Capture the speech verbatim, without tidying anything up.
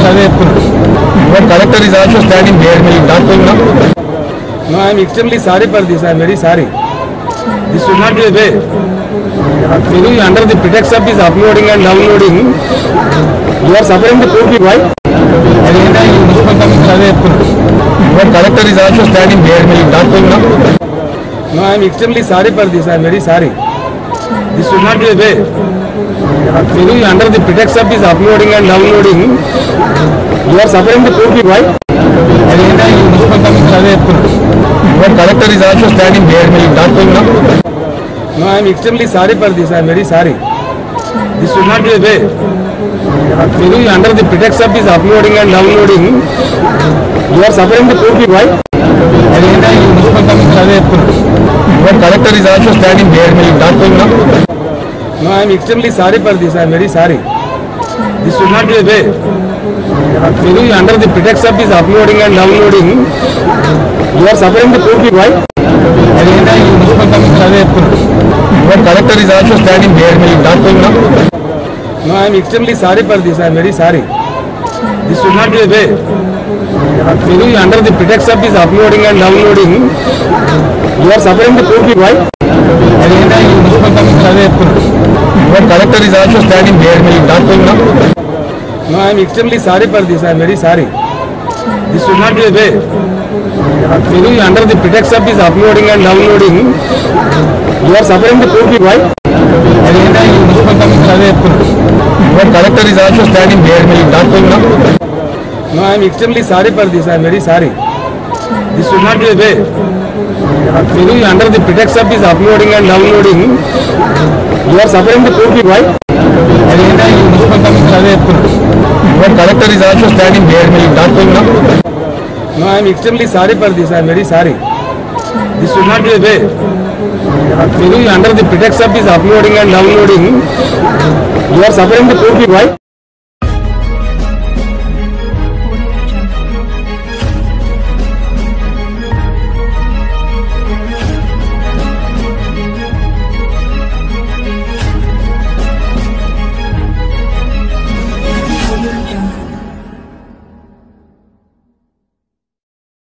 But collector is also standing there. Will you talk to him now? No, I am extremely sorry for this. I am very sorry. This should not be a way. You know, under the pretext of this uploading and downloading, you are suffering the poor people. Why? But collector is also standing there. Will you talk to him now? No, I am extremely sorry for this. I am very sorry. This should not be a way. You know, under the pretext of this uploading and downloading, you are suffering the poor people. Why? But collector is also standing there. Will you talk to him now? No, I am extremely sorry for this. I am very sorry. This should not be a way. You know, under the pretext of this uploading and downloading, you are suffering the poor people. Why? But collector is also standing there. Will you talk to him now? No, I am extremely sorry for this. I am very sorry. This should not be a way. You know, under the pretext of this uploading and downloading, you are suffering the poor people. Why? But collector is also standing there. Will you talk to him now? No, I am extremely sorry for this. I am very sorry. This should not be a way. You know, under the pretext of this uploading and downloading, you are suffering the poor people. Why? But collector is also standing there. Will you talk to him now? No, I am extremely sorry for this. I am very sorry. This should not be a way. You know, under the pretext of this uploading and downloading, you are suffering the poor people. Why? But collector is also standing there. Will you talk to him now? No, I am extremely sorry for this. I am very sorry. This should not be a way. You know, under the pretext of this uploading and downloading, you are suffering the poor people. Why? But collector is also standing there. Will you talk to him now? No, I am extremely sorry for this. I am very sorry. This should not be a way. You know, under the pretext of this uploading and downloading, you are suffering the poor people. Why?